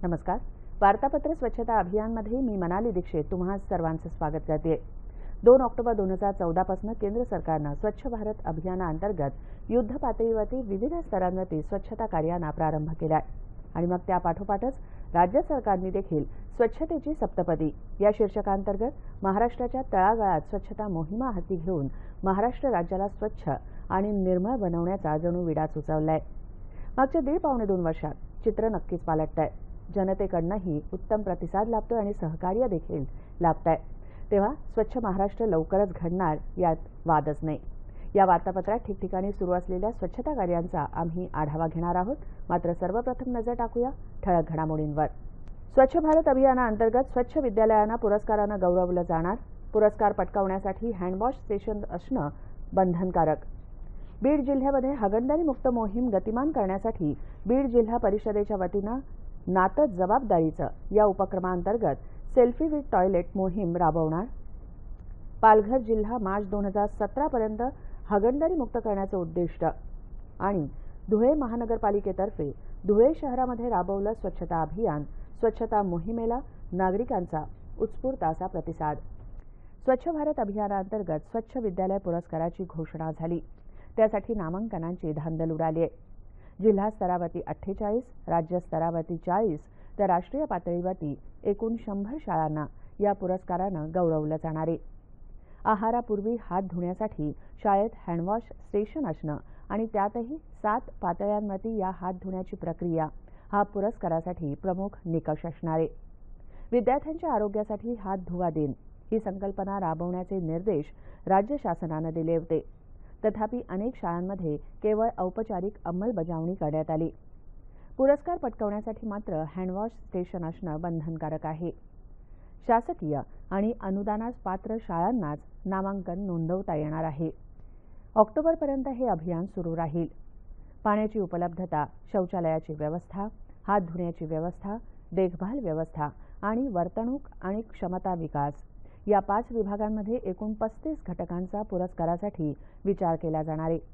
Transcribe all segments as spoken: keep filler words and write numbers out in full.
नमस्कार. वार्तापत्र स्वच्छता अभियानमध्ये मी मनाली दीक्षित तुम्हा सर्वांचं स्वागत करते. दोन ऑक्टोबर दोन हजार चौदा पासून केंद्र सरकारनं स्वच्छ भारत अभियानाअंतर्गत युद्ध पातळीवरती विविध स्तरांवरती स्वच्छता कार्यांना प्रारंभ केलाय आणि मग त्या पाठोपाठच राज्य सरकारने देखील स्वच्छतेची सप्तपदी या शीर्षकांतर्गत महाराष्ट्राच्या तळागाळात स्वच्छता मोहिमा हाती घेऊन महाराष्ट्र राज्याला स्वच्छ आणि निर्मळ बनवण्याचा जणू विडा सुचवलाय. मागच्या दीड पावणे दोन वर्षात चित्र नक्कीच पालटतंय. जनतेकडनंही उत्तम प्रतिसाद लाभतोय आणि सहकार्य देखील लाभतंय. तेव्हा स्वच्छ महाराष्ट्र लवकरच घडणार यात वादच नाही. या वार्तापत्रात ठिकठिकाणी सुरू असलेल्या स्वच्छता कार्यांचा आम्ही आढावा घेणार आहोत. मात्र सर्वप्रथम नजर टाकूया ठळक घडामोडींवर. स्वच्छ भारत अभियानाअंतर्गत स्वच्छ विद्यालयांना पुरस्कारानं गौरवलं जाणार. पुरस्कार पटकावण्यासाठी हँडवॉश स्टेशन असणं बंधनकारक. बीड जिल्ह्यामध्ये हागणदारी मुक्त मोहीम गतिमान करण्यासाठी बीड जिल्हा परिषदेच्या वतीनं नातं जबाबदारीचं या उपक्रमांतर्गत सेल्फी विथ टॉयलेट मोहीम राबवणार. पालघर जिल्हा मार्च दोन हजार सतरा पर्यंत हागणदारी मुक्त करण्याचं उद्दिष्ट. आणि धुळे महानगरपालिकेतर्फे धुळे शहरामध्ये राबवलं स्वच्छता अभियान. स्वच्छता मोहिमेला नागरिकांचा उत्स्फूर्त असा प्रतिसाद. स्वच्छ भारत अभियानाअंतर्गत स्वच्छ विद्यालय पुरस्काराची घोषणा झाली. त्यासाठी नामांकनांची धांदल उडाली आहे. जिल्हा स्तरावरती अठ्ठेचाळीस, राज्य स्तरावरती चाळीस तर राष्ट्रीय पातळीवरती एकूण शंभर शाळांना या पुरस्कारानं गौरवलं जाणार आहे. आहारापूर्वी हात धुण्यासाठी शाळेत हँडवॉश स्टेशन असणं आणि त्यातही सात पातळ्यांवरती या हात धुण्याची प्रक्रिया हा पुरस्कारासाठी प्रमुख निकष असणार आहे. विद्यार्थ्यांच्या आरोग्यासाठी हात धुवा दिन ही संकल्पना राबवण्याचे निर्देश राज्य शासनानं दिले होते. तथापि अनेक शाळांमध्ये केवळ औपचारिक अंमलबजावणी करण्यात आली. पुरस्कार पटकावण्यासाठी मात्र हँडवॉश स्टेशन असणं बंधनकारक आहे. शासकीय आणि अनुदानास पात्र शाळांनाच नामांकन नोंदवता येणार आहे. ऑक्टोबरपर्यंत हे अभियान सुरू राहील. पाण्याची उपलब्धता, शौचालयाची व्यवस्था, हात धुण्याची व्यवस्था, देखभाल व्यवस्था आणि वर्तणूक आणि क्षमता विकास या पाच विभागांमध्ये एकूण पस्तीस घटकांचा पुरस्कारासाठी विचार केला जाणार आहे.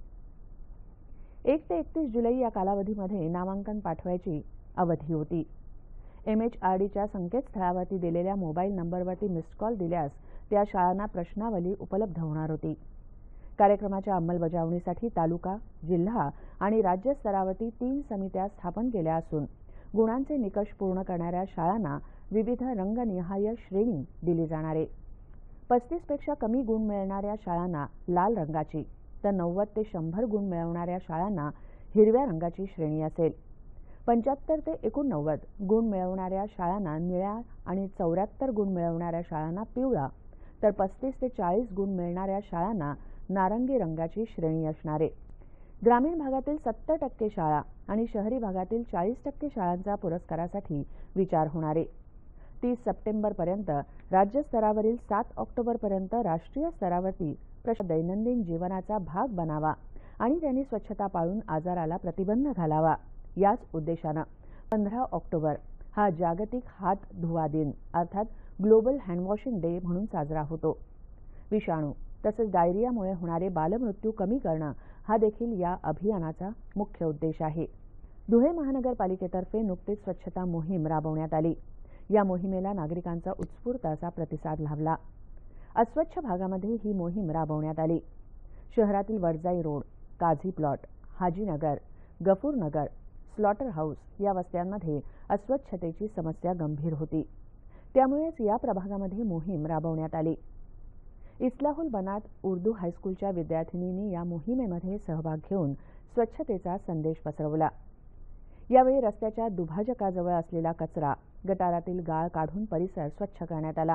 एक ते एकतीस जुलै या कालावधीमध्ये नामांकन पाठवायची अवधी होती. एमएचआरडीच्या संकेतस्थळावरती दिलेल्या मोबाईल नंबरवरती मिस्ड कॉल दिल्यास त्या शाळांना प्रश्नावली उपलब्ध होणार होती. कार्यक्रमाच्या अंमलबजावणीसाठी तालुका, जिल्हा आणि राज्य स्तरावरती तीन समित्या स्थापन केल्या असून गुणांचे निकष पूर्ण करणाऱ्या शाळांना विविध रंगनिहाय श्रेणी दिली जाणार आहे. पस्तीस पेक्षा कमी गुण मिळणाऱ्या शाळांना लाल रंगाची तर नव्वद ते शंभर गुण मिळवणाऱ्या शाळांना हिरव्या रंगाची श्रेणी असेल. पंच्याहत्तर ते एकोणनव्वद गुण मिळवणाऱ्या शाळांना निळ्या आणि चौऱ्याहत्तर गुण मिळवणाऱ्या शाळांना पिवळा तर पस्तीस ते चाळीस गुण मिळणाऱ्या शाळांना नारंगी रंगाची श्रेणी असणार आहे. ग्रामीण भागातील सत्तर टक्के शाळा आणि शहरी भागातील चाळीस टक्के शाळांचा पुरस्कारासाठी विचार होणार आहे. तीस सप्टेंबरपर्यंत राज्य स्तरावरील सात ऑक्टोबरपर्यंत राष्ट्रीय स्तरावरती दैनंदिन जीवनाचा भाग बनावा आणि त्यांनी स्वच्छता पाळून आजाराला प्रतिबंध घालावा याच उद्देशानं पंधरा ऑक्टोबर हा जागतिक हात धुवा दिन अर्थात ग्लोबल हँडवॉशिंग डे म्हणून साजरा होतो. विषाणू तसंच डायरियामुळे होणारे बालमृत्यू कमी करणं हा देखील या अभियानाचा मुख्य उद्देश आहे. धुळे महानगरपालिकेतर्फे नुकतीच स्वच्छता मोहीम राबवण्यात आली. या मोहिमेला नागरिकांचा उत्स्फूर्त असा प्रतिसाद लाभला. अस्वच्छ भागामध्ये ही मोहीम राबवण्यात आली. शहरातील Wadjai road, Kazi plot, Hajinagar, Gafurnagar, slaughter house या वस्त्यांमध्ये अस्वच्छतेची समस्या गंभीर होती. त्यामुळेच या प्रभागामध्ये मोहीम राबवण्यात आली. इस्लाहुल बनात उर्दू हायस्कूलच्या विद्यार्थिनींनी या मोहिमेमध्ये सहभाग घेऊन स्वच्छतेचा संदेश पसरवला. यावेळी रस्त्याच्या दुभाजकाजवळ असलेला कचरा, गटारातील गाळ काढून परिसर स्वच्छ करण्यात आला.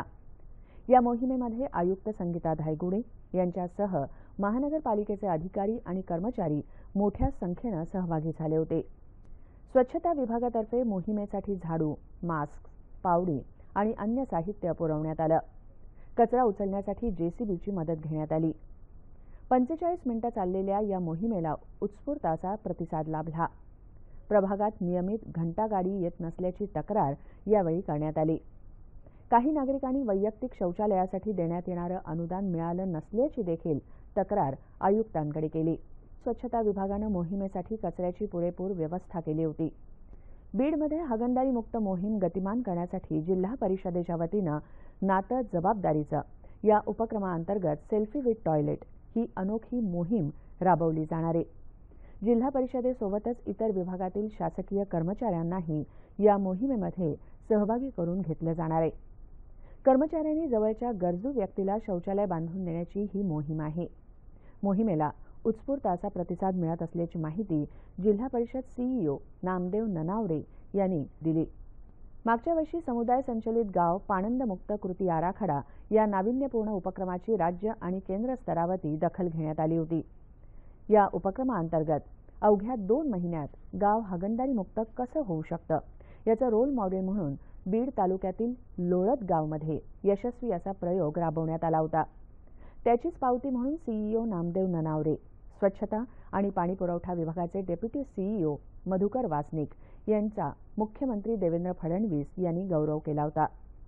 या मोहिमेमध्ये आयुक्त संगीता धायगुडे यांच्यासह महानगरपालिकेचे अधिकारी आणि कर्मचारी मोठ्या संख्येनं सहभागी झाले होते. स्वच्छता विभागातर्फे मोहिमेसाठी झाडू, मास्क, पावडी आणि अन्य साहित्य पुरवण्यात आलं. कचरा उचलण्यासाठी जेसीबीची मदत घेण्यात आली. पंचेचाळीस मिनिटं चाललेल्या या मोहिमेला उत्स्फूर्त असा प्रतिसाद लाभला. प्रभागात नियमित घंटागाडी येत नसल्याची तक्रार यावेळी करण्यात आली. काही नागरिकांनी वैयक्तिक शौचालयासाठी देण्यात येणारं अनुदान मिळालं नसल्याची देखील तक्रार आयुक्तांकडे केली. स्वच्छता विभागानं मोहिमेसाठी कचऱ्याची पुरेपूर व्यवस्था केली होती. बीडमध्ये हागणदारी मुक्त मोहीम गतिमान करण्यासाठी जिल्हा परिषदेच्या वतीनं नातं जबाबदारीचं या उपक्रमाअंतर्गत सेल्फी विथ टॉयलेट ही अनोखी मोहीम राबवली जाणार आहे. जिल्हा परिषदेसोबतच इतर विभागातील शासकीय कर्मचाऱ्यांनाही या मोहिमेमध्ये सहभागी करून घेतलं जाणार आहे. कर्मचाऱ्यांनी जवळच्या गरजू व्यक्तीला शौचालय बांधून देण्याची ही मोहीम आहे. मोहिमेला उत्स्फूर्त असा प्रतिसाद मिळत असल्याची माहिती जिल्हा परिषद सीईओ नामदेव ननावरे यांनी दिली. मागच्या वर्षी समुदाय संचलित गाव पाणंदमुक्त कृती आराखडा या नाविन्यपूर्ण उपक्रमाची राज्य आणि केंद्र स्तरावरती दखल घेण्यात आली होती. या उपक्रमाअंतर्गत अवघ्या दोन महिन्यात गाव हागणदारी मुक्त कसं होऊ शकतं याचं रोल मॉडेल म्हणून बीड तालुक्यातील लोळत गावमध्ये यशस्वी असा प्रयोग राबवण्यात आला होता. त्याचीच पावती म्हणून सीईओ नामदेव ननावरे, स्वच्छता आणि पाणीपुरवठा विभागाचे डेप्युटी सीईओ मधुकर वासनिक यांचा मुख्यमंत्री देवेंद्र फडणवीस यांनी गौरव केला होता.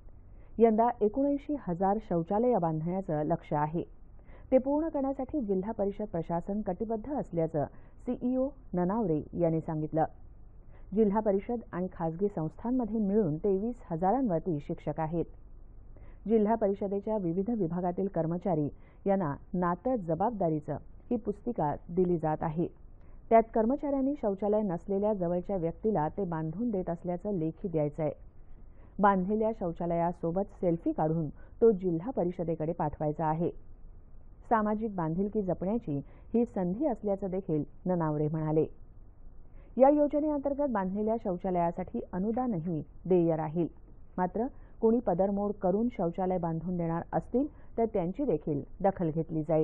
यंदा एकोणऐंशी हजार शौचालय बांधण्याचं लक्ष्य आहे. ते पूर्ण करण्यासाठी जिल्हा परिषद प्रशासन कटिबद्ध असल्याचं सीईओ ननावरे यांनी सांगितलं. जिल्हा परिषद आणि खासगी संस्थांमध्ये मिळून तेवीस हजारांवरती शिक्षक आहेत. जिल्हा परिषदेच्या विविध विभागातील कर्मचारी यांना नातं जबाबदारीचं ही पुस्तिका दिली जात आहे. त्यात कर्मचाऱ्यांनी शौचालय नसलेल्या जवळच्या व्यक्तीला ते बांधून देत असल्याचं लेखी द्यायचं आहे. बांधलेल्या शौचालयासोबत सेल्फी काढून तो जिल्हा परिषदेकडे पाठवायचा आहे. सामाजिक बांधिलकी जपण्याची ही संधी असल्याचं देखील ननावरे म्हणाले. या योजनेअंतर्गत बांधलेल्या शौचालयासाठी अनुदानही देय राहील. मात्र कोणी पदरमोड करून शौचालय बांधून देणार असतील तर त्यांची देखील दखल घेतली जाईल.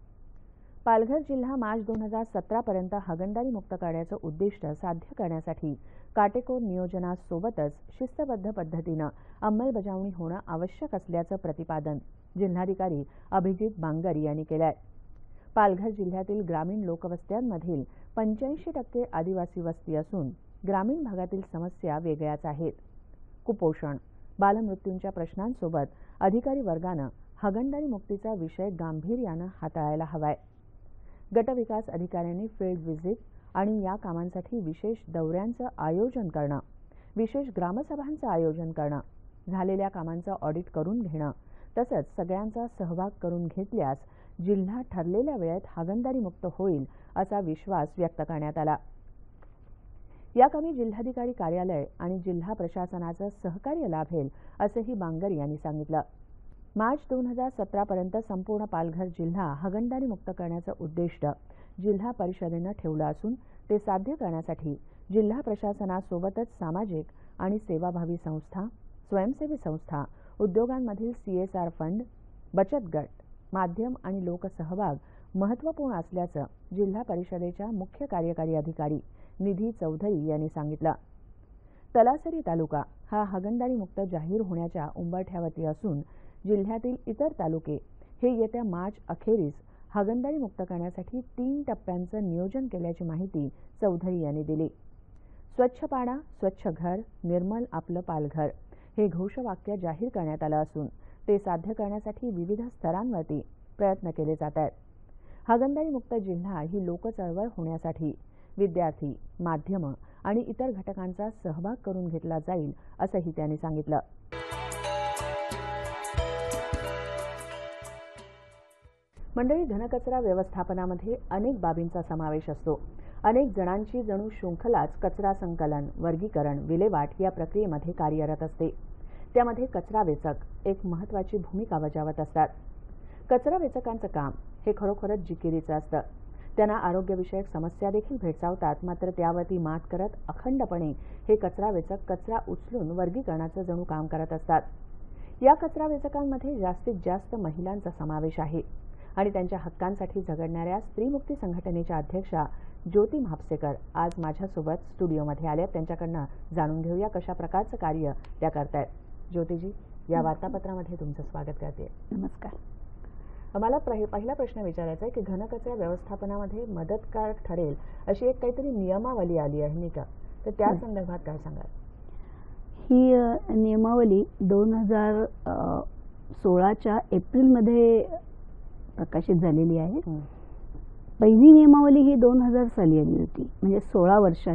पालघर जिल्हा मार्च दोन हजार सतरा पर्यंत हागणदारी मुक्त करण्याचं उद्दिष्ट साध्य करण्यासाठी काटेकोर नियोजनासोबतच शिस्तबद्ध पद्धतीनं अंमलबजावणी होणं आवश्यक असल्याचं प्रतिपादन जिल्हाधिकारी अभिजित बांगर यांनी केलं आहे. पालघर जिल्ह्यातील ग्रामीण लोकवस्त्यांमधील पंच्याऐंशी टक्के आदिवासी वस्ती असून ग्रामीण भागातील समस्या वेगळ्याच आहेत. कुपोषण, बालमृत्यूंच्या प्रश्नांसोबत अधिकारी वर्गानं हागणदारी मुक्तीचा विषय गांभीर्यानं हाताळायला हवाय. गटविकास अधिकाऱ्यांनी फील्ड व्हिजिट आणि या कामांसाठी विशेष दौऱ्यांचं आयोजन करणं, विशेष ग्रामसभांचं आयोजन करणं, झालेल्या कामांचं ऑडिट करून घेणं तसंच सगळ्यांचा सहभाग करून घेतल्यास जिल्हा ठरलेल्या वेळेत हागणदारी मुक्त होईल असा विश्वास व्यक्त करण्यात आला. याकामी जिल्हाधिकारी कार्यालय आणि जिल्हा प्रशासनाचं सहकार्य लाभेल असंही बांगर यांनी सांगितलं. मार्च दोन हजार सतरा पर्यंत संपूर्ण पालघर जिल्हा हागणदारी मुक्त करण्याचं उद्दिष्ट जिल्हा परिषदेनं ठेवलं असून ते साध्य करण्यासाठी जिल्हा प्रशासनासोबतच सामाजिक आणि सेवाभावी संस्था, स्वयंसेवी संस्था, उद्योगांमधील सीएसआर फंड, बचत गट, माध्यम आणि लोकसहभाग महत्त्वपूर्ण असल्याचं जिल्हा परिषदेच्या मुख्य कार्यकारी अधिकारी निधी चौधरी यांनी सांगितलं. तलासरी तालुका हा हागणदारी मुक्त जाहीर होण्याच्या उंबरठ्यावरती असून जिल्ह्यातील इतर तालुके हे येत्या मार्च अखेरीस हागणदारी मुक्त करण्यासाठी तीन टप्प्यांचं नियोजन केल्याची माहिती चौधरी यांनी दिली. स्वच्छ पाडा, स्वच्छ घर, निर्मल आपलं पालघर हे घोषवाक्य जाहीर करण्यात आलं असून ते साध्य करण्यासाठी विविध स्तरांवरती प्रयत्न केले जात आहेत. हागणदारी मुक्त जिल्हा ही लोकचळवळ होण्यासाठी विद्यार्थी, माध्यमं आणि इतर घटकांचा सहभाग करून घेतला जाईल असंही त्यांनी सांगितलं. मंडळी, घनकचरा व्यवस्थापनामध्ये अनेक बाबींचा समावेश असतो. अनेक जणांची जणू शृंखलाच कचरा संकलन, वर्गीकरण, विल्हेवाट या प्रक्रियेमध्ये कार्यरत असते. त्यामध्ये कचरा वेचक एक महत्त्वाची भूमिका बजावत असतात. कचरा वेचकांचं काम हे खरोखरच जिकिरीचं असतं. त्यांना आरोग्यविषयक समस्या देखील भेडसावतात. मात्र त्यावरती मात करत अखंडपणे हे कचरा वेचक कचरा उचलून वर्गीकरणाचं जणू काम करत असतात. या कचरा वेचकांमध्ये जास्तीत जास्त महिलांचा समावेश आहे आणि त्यांच्या हक्कांसाठी झगडणाऱ्या स्त्रीमुक्ती संघटनेच्या अध्यक्षा ज्योती म्हापसेकर आज माझ्यासोबत स्टुडिओमध्ये आल्या. त्यांच्याकडनं जाणून घेऊया कशा प्रकारचं कार्य त्या करतायत. ज्योतीजी, या वार्तापत्रामध्ये तुमचं स्वागत करते. नमस्कार. मला पहिला प्रश्न विचारायचा आहे की घनकचरा व्यवस्थापनामध्ये मदतगार ठरेल अशी एक काहीतरी नियमावली आली आहे नाही का, तर त्या संदर्भात काय सांगाल? ही नियमावली दोन हजार सोळाच्या एप्रिलमध्ये प्रकाशित झालेली आहे. पहिली नियमावली ही दोन हजार साली आली होती, म्हणजे सोळा वर्षांनी.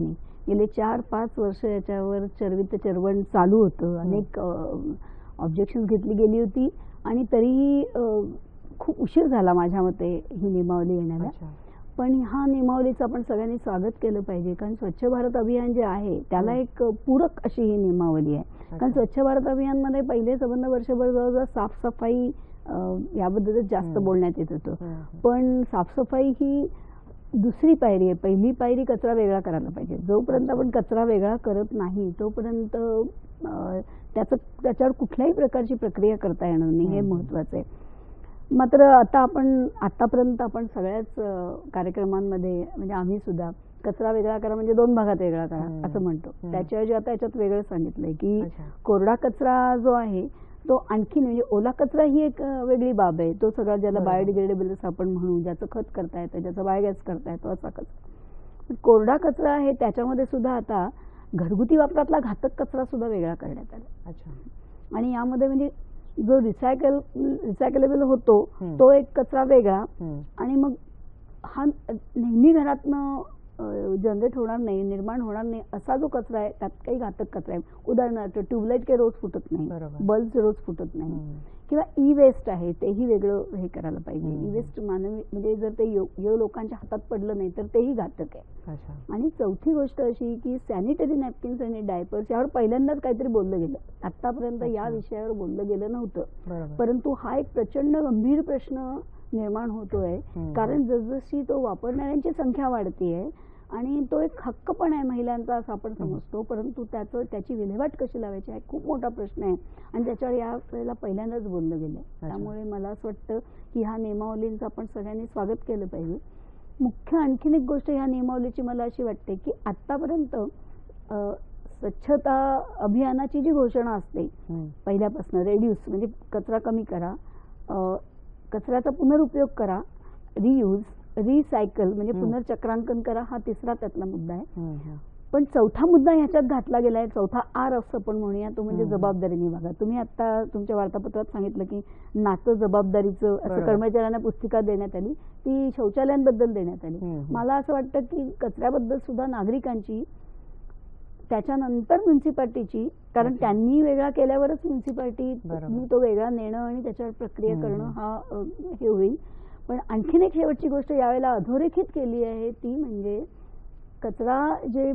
गेले चार पाच वर्ष याच्यावर चर्वित चर्वण चालू होतं. अनेक ऑब्जेक्शन घेतली गेली होती आणि तरीही खूप उशीर झाला माझ्या मते ही नियमावली येण्याला. पण ह्या नियमावलीचं आपण सगळ्यांनी स्वागत केलं पाहिजे, कारण स्वच्छ भारत अभियान जे आहे त्याला एक पूरक अशी ही नियमावली आहे. कारण स्वच्छ भारत अभियानमध्ये पहिले संबंध वर्षभर जवळजवळ साफसफाई याबद्दलच जास्त बोलण्यात येत होतं. पण साफसफाई ही दुसरी पायरी आहे. पहिली पायरी कचरा वेगळा करायला पाहिजे. जोपर्यंत आपण कचरा वेगळा करत नाही तोपर्यंत त्याचं त्याच्यावर कुठल्याही प्रकारची प्रक्रिया करता येणार नाही, हे महत्त्वाचं आहे. मात्र आता आपण आतापर्यंत आपण सगळ्याच कार्यक्रमांमध्ये म्हणजे आम्ही सुद्धा कचरा वेगळा करा म्हणजे दोन भागात वेगळा करा असं म्हणतो. त्याच्याऐवजी आता याच्यात वेगळं सांगितलंय की कोरडा कचरा जो आहे तो आणखी म्हणजे ओला कचरा ही एक वेगळी बाब आहे. तो सगळा ज्याला बायोडिग्रेडेबल आपण म्हणू, ज्याचं खत करता येतं, ज्याचा बायोगॅस करता येतो असा कचरा. कोरडा कचरा आहे त्याच्यामध्ये सुद्धा आता घरगुती वापरातला घातक कचरा सुद्धा वेगळा करण्यात आला. अच्छा. आणि यामध्ये म्हणजे जो रिसायकल रिसायकलेबल होतो तो एक कचरा वेगळा, आणि मग हा नेहमी घरातनं जनरेट होणार नाही, निर्माण होणार नाही असा जो कचरा आहे त्यात काही घातक कचरा आहे. उदाहरणार्थ ट्यूबलाईट काही रोज फुटत नाही, बल्ब रोज फुटत नाही, किंवा ई वेस्ट आहे तेही वेगळं हे करायला पाहिजे. ई वेस्ट मानवी म्हणजे जर ते योग्य लोकांच्या हातात पडलं नाही तर तेही घातक आहे. आणि चौथी गोष्ट अशी की सॅनिटरी नॅपकिन्स आणि डायपर्स यावर पहिल्यांदाच काहीतरी बोललं गेलं. आतापर्यंत या विषयावर बोललं गेलं नव्हतं, परंतु हा एक प्रचंड गंभीर प्रश्न निर्माण होतोय. कारण जसजशी तो वापरणाऱ्यांची संख्या वाढतीये आणि तो एक हक्क पण आहे महिलांचा असं आपण समजतो, परंतु त्याचं त्याची विल्हेवाट कशी लावायची हा खूप मोठा प्रश्न आहे आणि त्याच्यावर या वेळेला पहिल्यांदाच बोललं गेलं. त्यामुळे मला असं वाटतं की ह्या नियमावलींचं आपण सगळ्यांनी स्वागत केलं पाहिजे. मुख्य आणखीन एक गोष्ट ह्या नियमावलीची मला अशी वाटते की आतापर्यंत स्वच्छता अभियानाची जी घोषणा असते पहिल्यापासून, रेड्यूस म्हणजे कचरा कमी करा, कचऱ्याचा पुनरुपयोग करा, रियूज, रिसायकल म्हणजे पुनर्चक्रांकन करा, हा तिसरा त्यातला मुद्दा आहे. पण चौथा मुद्दा ह्याच्यात घातला गेलाय, चौथा आर असं आपण म्हणूया, तो म्हणजे जबाबदारी निभागा. तुम्ही आता तुमच्या वार्तापत्रात सांगितलं की नातं जबाबदारीचं असं कर्मचाऱ्यांना पुस्तिका देण्यात आली, ती शौचालयांबद्दल देण्यात आली. मला असं वाटतं की कचऱ्याबद्दल सुद्धा नागरिकांची, त्याच्यानंतर म्युन्सिपाल्टीची, कारण त्यांनी वेगळा केल्यावरच म्युन्सिपाल्टीनी तो वेगळा नेणं आणि त्याच्यावर प्रक्रिया करणं हा हे होईल. पण आणखीन एक शेवटची गोष्ट यावेळेला अधोरेखित केली आहे ती म्हणजे कचरा जे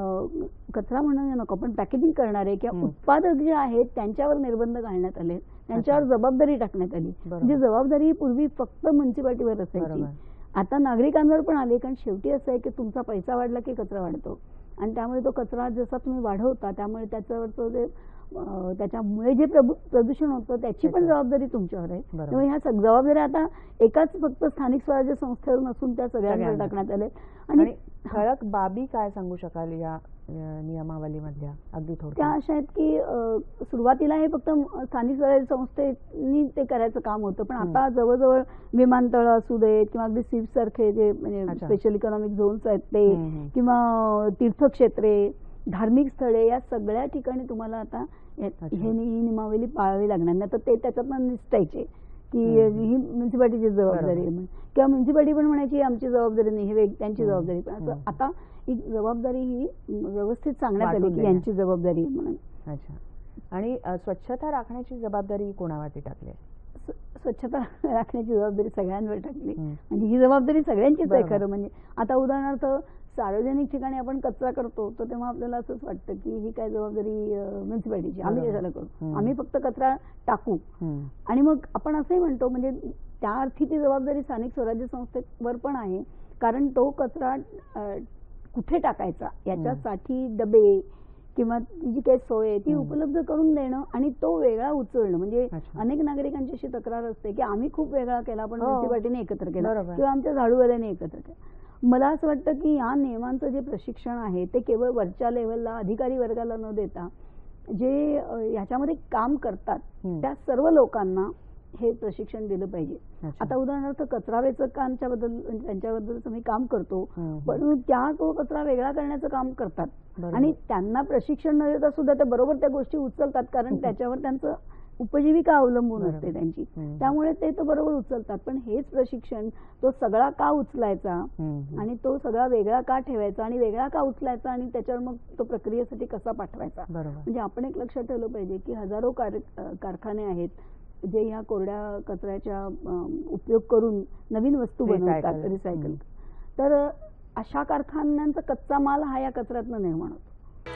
कचरा म्हणूया नको आपण पॅकेजिंग करणारे किंवा उत्पादक जे आहेत त्यांच्यावर निर्बंध घालण्यात आले, त्यांच्यावर जबाबदारी टाकण्यात आली. म्हणजे जबाबदारी पूर्वी फक्त म्युन्सिपाल्टीवर असायची, आता नागरिकांवर पण आली. कारण शेवटी असं आहे की तुमचा पैसा वाढला की कचरा वाढतो आणि त्यामुळे तो कचरा जसा तुम्ही वाढवता त्यामुळे त्याच्यावरचं जे त्याच्यामुळे जे प्रदूषण होतं त्याची पण जबाबदारी तुमच्यावर आहे. त्यामुळे ह्या जबाबदाऱ्या आता एकाच फक्त स्थानिक स्वराज्य संस्थेवर नसून त्या सगळ्यांवर टाकण्यात आल्या. आणि ठळक बाबी काय सांगू शकाल या नियमावलीमधल्या अगदी थोडक्यात? त्या अशा आहेत की सुरुवातीला हे फक्त स्थानिक स्वराज्य संस्थेनी ते करायचं काम होतं, पण आता जवळजवळ विमानतळ असू देत किंवा अगदी सीप सारखे जे म्हणजे स्पेशल इकॉनॉमिक झोन्स आहेत ते, किंवा तीर्थक्षेत्रे, धार्मिक स्थळे, या सगळ्या ठिकाणी तुम्हाला आता हे ही नियमावली पाळावी लागणार नाही. तर ते त्याच्यातनं निसटायचे की ही म्युन्सिपाल्टीची जबाबदारी आहे किंवा म्युन्सिपाल्टी पण म्हणायची आमची जबाबदारी नाही, हे त्यांची जबाबदारी. पण असं आता ही जबाबदारी ही व्यवस्थित सांगण्यात आली की यांची जबाबदारी आहे म्हणून. अच्छा. आणि स्वच्छता राखण्याची जबाबदारी कोणावरती टाकली? स्वच्छता राखण्याची जबाबदारी सगळ्यांवर टाकली, म्हणजे ही जबाबदारी सगळ्यांचीच आहे खरं. म्हणजे आता उदाहरणार्थ सार्वजनिक ठिकाणी आपण कचरा करतो तर तेव्हा आपल्याला असंच वाटतं की ही काय जबाबदारी म्युन्सिपाल्टीची, आम्ही कशाला करू, आम्ही फक्त कचरा टाकू. आणि मग आपण असंही म्हणतो म्हणजे त्या अर्थी ती जबाबदारी स्थानिक स्वराज्य संस्थेवर पण आहे, कारण तो कचरा कुठे टाकायचा याच्यासाठी डबे किंवा जी काही सोय आहे ती उपलब्ध करून देणं आणि तो वेगळा उचलणं. म्हणजे अनेक नागरिकांची अशी तक्रार असते की आम्ही खूप वेगळा केला पण म्युन्सिपाल्टीने एकत्र केला किंवा आमच्या झाडूवाल्याने एकत्र केला. मला असं वाटतं की या नियमांचं जे प्रशिक्षण आहे ते केवळ वरच्या लेव्हलला अधिकारी वर्गाला न देता जे ह्याच्यामध्ये काम करतात त्या सर्व लोकांना हे प्रशिक्षण दिलं पाहिजे. आता उदाहरणार्थ कचरा वेचकांच्या बद्दल त्यांच्याबद्दल मी काम करतो, पण त्या तो कचरा वेगळा करण्याचं काम करतात आणि त्यांना प्रशिक्षण न देता सुद्धा ते बरोबर त्या गोष्टी उचलतात, कारण त्याच्यावर त्यांचं उपजीविका अवलंबून बरोबर. असते त्यांची. हम्म. त्यामुळे ते तो बरोबर उचलतात. पण हेच प्रशिक्षण तो सगळा का उचलायचा हम्म. आणि तो सगळा वेगळा का ठेवायचा आणि वेगळा का उचलायचा आणि त्याच्यावर मग तो प्रक्रियेसाठी कसा पाठवायचा. बरोबर. म्हणजे आपण एक लक्षात ठेवलं पाहिजे की हजारो कार कारखाने आहेत जे ह्या कोरड्या कचऱ्याच्या अं, उपयोग करून नवीन वस्तू बनवतात, Recycle. रिसायकल. हम्म. तर अशा कारखान्यांचा कच्चा माल हा या कचऱ्यातनं निर्माण होतो.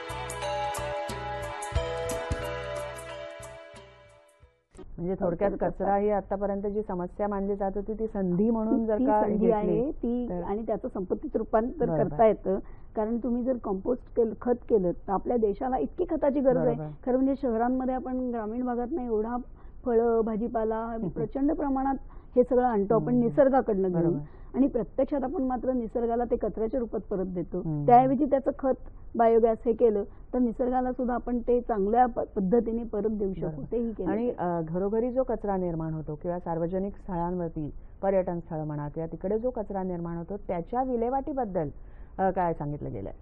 म्हणजे थोडक्यात तर कचरा ही आतापर्यंत जी समस्या मानली जात होती ती संधी म्हणून जर ती का संधी घेतली आहे ती तर- आणि त्याचं संपत्तीत रूपांतर बरोबर. करता येतं. कारण तुम्ही जर कंपोस्ट केलं, खत केलं तर आपल्या देशाला इतकी खताची गरज आहे. बरोबर. खरं म्हणजे शहरांमध्ये आपण ग्रामीण भागात नाही एवढा फळं भाजीपाला प्रचंड प्रमाणात हे सगळं आणतो आपण हम्म. निसर्गाकडनं घेऊन बरोबर. आणि प्रत्यक्षात आपण मात्र निसर्गाला ते कचऱ्याच्या रूपात परत देतो. हम्म. त्याऐवजी त्याचं खत बायोगॅस हे केलं तर निसर्गाला सुद्धा आपण ते चांगल्या प- पद्धतीने परत देऊ शकू. बरोबर. तेही केलं आणि पाहिजे. अ, घरोघरी जो कचरा निर्माण होतो किंवा सार्वजनिक स्थळांवरती पर्यटन स्थळ म्हणा किंवा तिकडे जो कचरा निर्माण होतो त्याच्या विल्हेवाटीबद्दल अ, काय सांगितलं गेलंय?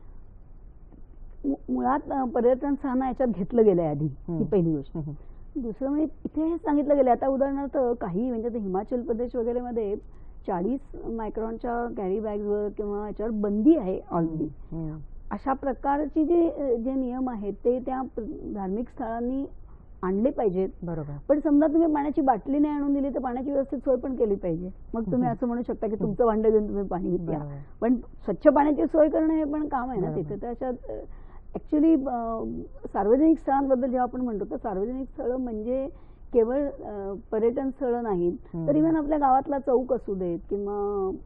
मु- मुळात अं, पर्यटन स्थानं याच्यात घेतलं गेलंय आधी. हम्म. ही पहिली गोष्ट. हम्म. दुसरं म्हणजे इथे हे सांगितलं गेलं आता उदाहरणार्थ काही म्हणजे ते हिमाचल प्रदेश वगैरे मध्ये चाळीस मायक्रॉनच्या कॅरी बॅगवर किंवा याच्यावर बंदी आहे ऑलरेडी. हम्म. अशा प्रकारची जे जे नियम आहेत ते त्या प्र- धार्मिक स्थळांनी आणले पाहिजेत. बरोबर. पण समजा तुम्ही पाण्याची बाटली नाही आणून दिली तर पाण्याची व्यवस्थित सोय पण केली पाहिजे. मग तुम्ही असं म्हणू शकता की तुमचं भांडं घेऊन तुम्ही पाणी प्या. बरोबर. पण स्वच्छ पाण्याची सोय करणं हे पण काम आहे ना बरोबर. तिथे. त्याच्यात ऍक्च्युली सार्वजनिक स्थळांबद्दल जेव्हा आपण म्हणतो तर सार्वजनिक स्थळं म्हणजे केवळ अ, पर्यटन स्थळं नाहीत हम्म. तर इव्हन आपल्या गावातला चौक असू देत किंवा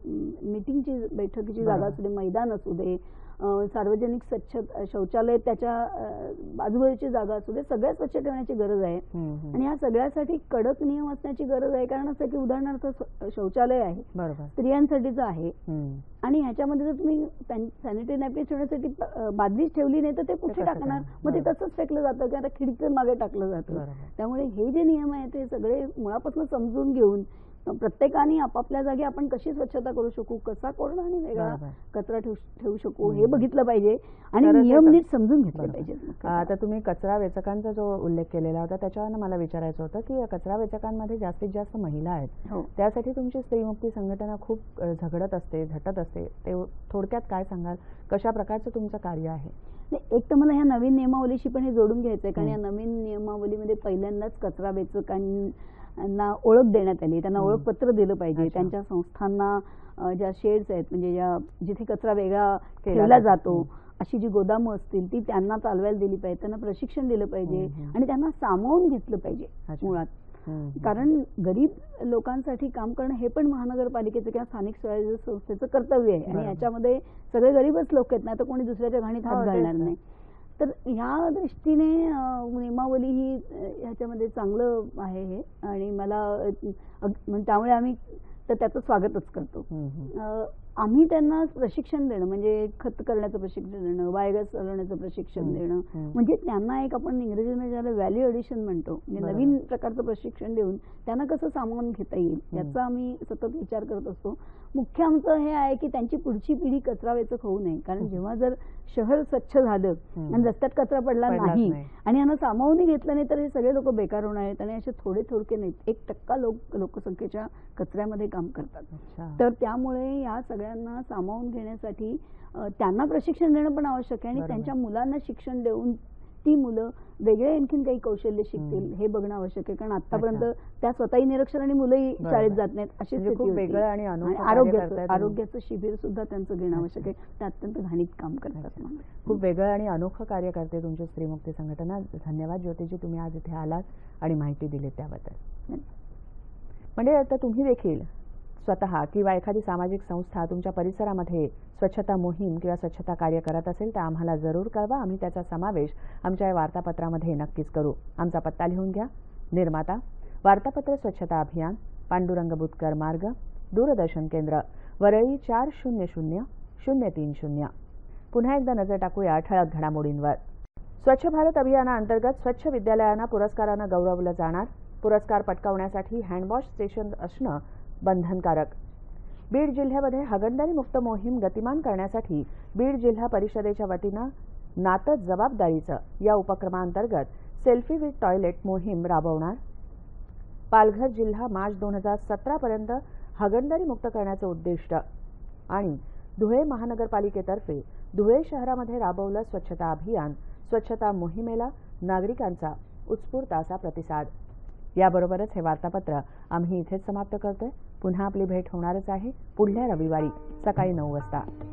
मीटिंगची बैठकीची जागा बरोबर. असू दे, मैदान असू दे, अ, सार्वजनिक स्वच्छ शौचालय त्याच्या अ, आजूबाजूची जागा असू दे, सगळ्या स्वच्छ ठेवण्याची गरज आहे. हम्म. हम्म. आणि या सगळ्यासाठी कडक नियम असण्याची गरज आहे. कारण असं की उदाहरणार्थ श- शौचालय आहे बरोबर. स्त्रियांसाठीचं आहे हम्म. आणि ह्याच्यामध्ये जर तुम्ही सॅनिटरी नॅपकिन ठेवण्यासाठी अ, बादलीच ठेवली नाही तर ते कुठे कसं टाकणार. करणार? मग ते बरोबर. तसंच फेकलं जातं किंवा त्या खिडकीच्या मागे टाकलं जातं. बरोबर. त्यामुळे हे जे नियम आहेत ते सगळे मुळापासून समजून घेऊन अ, प्रत्येकाने आपापल्या जागी आपण कशी स्वच्छता करू शकू, कसा कोरडा आणि वेगळा बरोबर. कचरा ठेवू ठेवू शकू हे हम्म. बघितलं पाहिजे आणि तरच हे नियम कर- नीट समजून घेतले बरोबर. पाहिजेत. मग अ, काय. आता तुम्ही कचरा वेचकांचा जो उल्लेख केलेला होता त्याच्यावरनं मला विचारायचं होतं की या कचरा वेचकांमध्ये जास्तीत जास्त महिला आहेत. हो. त्यासाठी तुमची स्त्रीमुक्ती संघटना खूप अ, झगडत असते, झटत असते. ते थोडक्यात काय सांगाल? कशा प्रकारचं तुमचं कार्य आहे? नाही, एक तर मला ह्या नवीन नियमावलीशी पण हे जोडून घ्यायचंय कारण या हम्म. नवीन नियमावलीमध्ये पहिल्यांदाच कचरा वेचकांना ओळख देण्यात आली. त्यांना हम्म. ओळखपत्र दिलं पाहिजे. अच्छा. त्यांच्या संस्थांना अ, ज्या शेड्स आहेत म्हणजे ज्या जिथे कचरा वेगळा केला ठेवला जातो. जातो हम्म. अशी जी गोदामं असतील ती त्यांना चालवायला दिली पाहिजे. त्यांना प्रशिक्षण दिलं पाहिजे हम्म, हम्म. आणि त्यांना सामावून घेतलं पाहिजे अच्छा. मुळात. हम्म, हम्म. कारण गरीब लोकांसाठी काम करणं हे पण महानगरपालिकेचं किंवा स्थानिक स्वराज्य संस्थेचं कर्तव्य आहे आणि बरोबर. याच्यामध्ये सगळे गरीबच लोक आहेत ना तर कोणी दुसऱ्याच्या घाणीत हो, हात तेच घालणार तर. नाही. तर ह्या दृष्टीने अ, नियमावली ही अ, ह्याच्यामध्ये चांगलं आहे हे आणि मला अ, अग- म्हणजे त्यामुळे आम्ही तर त्याचं स्वागतच करतो. हम्म, हम्म. अ, आम्ही त्यांना प्रशिक्षण देणं म्हणजे खत करण्याचं प्रशिक्षण देणं, बायोगॅस चालवण्याचं प्रशिक्षण हम्म, देणं हम्म. म्हणजे त्यांना एक आपण इंग्रजीमध्ये ज्याला व्हॅल्यू एडिशन म्हणतो म्हणजे बरोबर. नवीन प्रकारचं प्रशिक्षण देऊन त्यांना कसं सामावून घेता येईल हम्म. याचा आम्ही सतत विचार करत असतो. मुख्य आमचं हे आहे की त्यांची पुढची पिढी कचरा वेचक होऊ नये. कारण हम्म. जेव्हा जर शहर स्वच्छ झालं हम्म. आणि रस्त्यात कचरा पडला पडलाच नाही नाही. आणि यांना सामावूनही घेतलं नाही तर हे सगळे लोक बेकार होणार आहेत आणि असे थोडे थोडके नाहीत एक टक्का लोक लोकसंख्येच्या कचऱ्यामध्ये काम करतात. अच्छा. तर त्यामुळे या सगळ्यांना सामावून घेण्यासाठी अ, त्यांना प्रशिक्षण देणं पण आवश्यक आहे आणि बरोबर. त्यांच्या मुलांना शिक्षण देऊन ती मुलं वेगळे आणखीन काही कौशल्य शिकतील हम्म. हे बघणं आवश्यक आहे. कारण आतापर्यंत त्या स्वतःही निरक्षर आणि मुलंही बरोबर. शाळेत जात नाहीत अशी म्हणजे स्थिती खूप होती. वेगळं आणि अनोखं कार्य आरोग्याचं करताय तुम्ही. आरोग्याचं शिबिर सुद्धा त्यांचं घेणं आवश्यक आहे. ते अत्यंत घाणीत काम करतात. अच्छा. म्हणून. खूप वेगळं आणि अनोखं कार्य करते तुमची स्त्रीमुक्ती संघटना. धन्यवाद ज्योतिजी, तुम्ही आज इथे आलात आणि माहिती दिली त्याबद्दल. म्हणजे आता तुम्ही देखील स्वतः किंवा एखादी सामाजिक संस्था तुमच्या परिसरामध्ये स्वच्छता मोहीम किंवा स्वच्छता कार्य करत असेल तर आम्हाला जरूर कळवा. आम्ही त्याचा समावेश आमच्या या वार्तापत्रामध्ये नक्कीच करू. आमचा पत्ता लिहून घ्या. निर्माता वार्तापत्र स्वच्छता अभियान, पांडुरंग बुतकर मार्ग, दूरदर्शन केंद्र, वरळी चार शून्य शून्य शून्य तीन शून्य. पुन्हा एकदा नजर टाकूया ठळक घडामोडींवर. स्वच्छ भारत अभियानाअंतर्गत स्वच्छ विद्यालयांना पुरस्कारानं गौरवलं जाणार. पुरस्कार पटकावण्यासाठी हँडवॉश स्टेशन असणं बंधनकारक. बीड जिल्ह्यामध्ये हागणदारी मुक्त मोहीम गतिमान करण्यासाठी बीड जिल्हा परिषदेच्या वतीनं नातं जबाबदारीचं या उपक्रमांतर्गत सेल्फी विथ टॉयलेट मोहीम राबवणार. पालघर जिल्हा मार्च दोन हजार सतरा पर्यंत हागणदारी मुक्त करण्याचं उद्दिष्ट. आणि धुळे महानगरपालिकेतर्फे धुळे शहरामध्ये राबवलं स्वच्छता अभियान. स्वच्छता मोहिमेला नागरिकांचा उत्स्फूर्त असा प्रतिसाद. याबरोबरच हे वार्तापत्र आम्ही इथेच समाप्त करतोय. पुन्हा आपली भेट होणारच आहे पुढल्या रविवारी सकाळी नऊ वाजता.